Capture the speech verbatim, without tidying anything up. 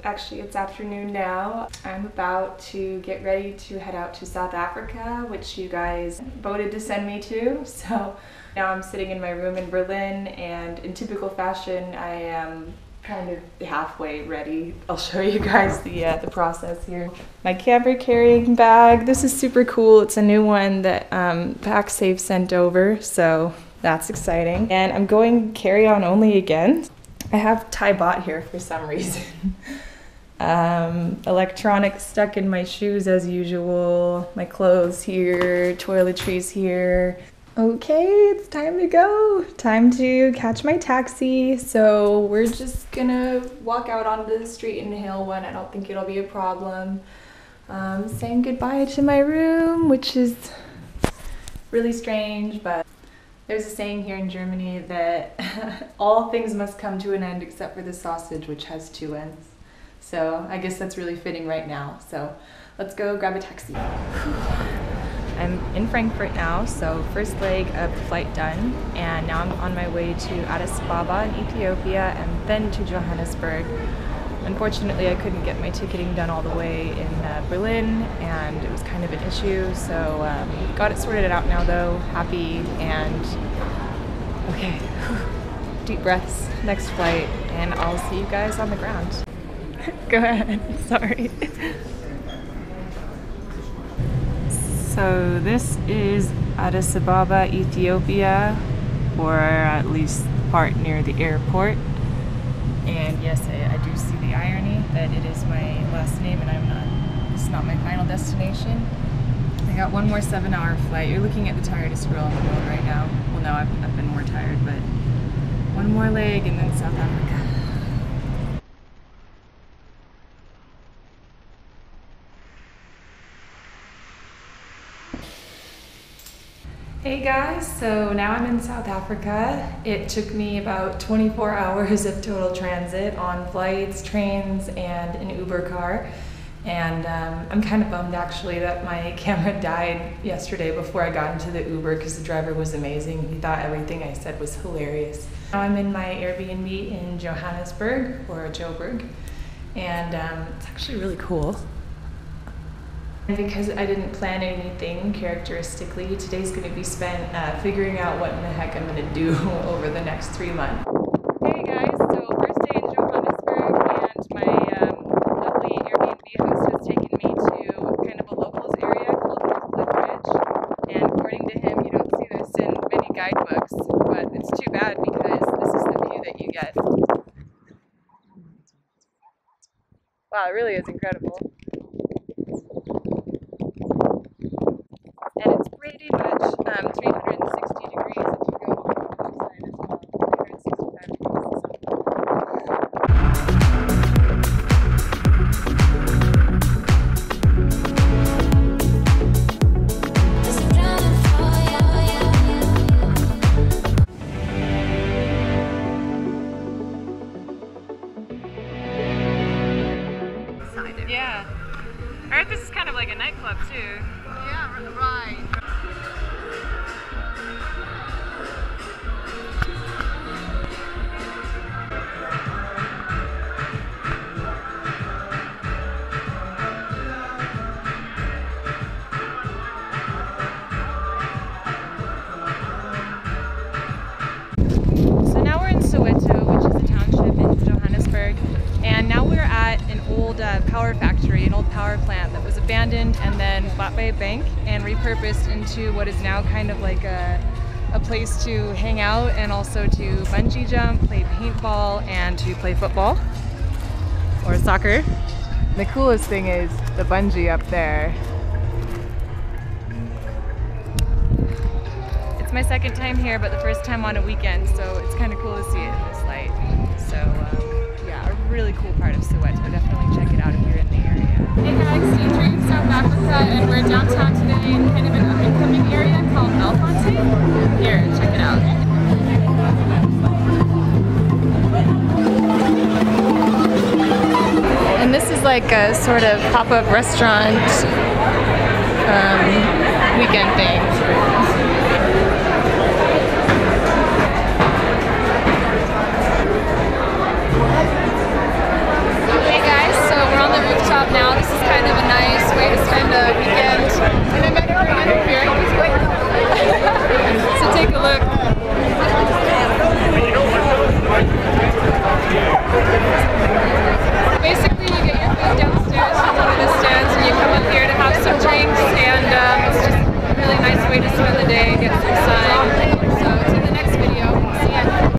Actually, it's afternoon now. I'm about to get ready to head out to South Africa, which you guys voted to send me to. So now I'm sitting in my room in Berlin, and in typical fashion, I am kind of halfway ready. I'll show you guys the uh, the process here. My camera carrying bag. This is super cool. It's a new one that um, PackSafe sent over, so that's exciting. And I'm going carry-on only again. I have Thai bot here for some reason. um, electronics stuck in my shoes as usual. My clothes here, toiletries here. Okay, it's time to go. Time to catch my taxi. So we're just gonna walk out onto the street and hail one. I don't think it'll be a problem. Um, saying goodbye to my room, which is really strange, but there's a saying here in Germany that all things must come to an end except for the sausage, which has two ends. So I guess that's really fitting right now. So let's go grab a taxi. I'm in Frankfurt now, so first leg of the flight done, and now I'm on my way to Addis Ababa in Ethiopia and then to Johannesburg. Unfortunately, I couldn't get my ticketing done all the way in uh, Berlin, and it was kind of an issue, so um, got it sorted out now though, happy, and okay, deep breaths, next flight, and I'll see you guys on the ground. Go ahead, sorry. So this is Addis Ababa, Ethiopia, or at least part near the airport. And yes, I, I do see the irony that it is my last name and I'm not, it's not my final destination. I got one more seven hour flight. You're looking at the tiredest girl in the world right now. Well, no, I've, I've been more tired, but one more leg and then South Africa. Hey guys, so now I'm in South Africa. It took me about twenty-four hours of total transit on flights, trains, and an Uber car. And um, I'm kind of bummed actually that my camera died yesterday before I got into the Uber because the driver was amazing. He thought everything I said was hilarious. Now I'm in my Airbnb in Johannesburg, or Joburg, and um, it's actually really cool. And because I didn't plan anything characteristically, today's going to be spent uh, figuring out what in the heck I'm going to do over the next three months. Hey guys, so first day in Johannesburg, and my um, lovely Airbnb host has taken me to kind of a locals area called North Cliff Ridge. And according to him, you don't see this in many guidebooks, but it's too bad because this is the view that you get. Wow, it really is incredible. And it's pretty much um, three hundred sixty degrees if you go outside as well. three hundred sixty-five degrees. Yeah. I heard this is kind of like a nightclub too. Yeah, right. So now we're in Soweto, which is a township in Johannesburg, and now we're at an old uh, power factory, an old power plant that was abandoned and then bought by a bank and repurposed into what is now kind of like a, a place to hang out and also to bungee jump, play paintball, and to play football or soccer. The coolest thing is the bungee up there. It's my second time here, but the first time on a weekend, so it's kind of cool to see it in this light. So um, yeah, a really cool part of Soweto. Definitely check it out if you're in the area. Hey guys, Andrew in South Africa, and we're downtown today in kind of an up-and-coming area called Belfontein. Here, check it out. And this is like a sort of pop-up restaurant um, weekend thing.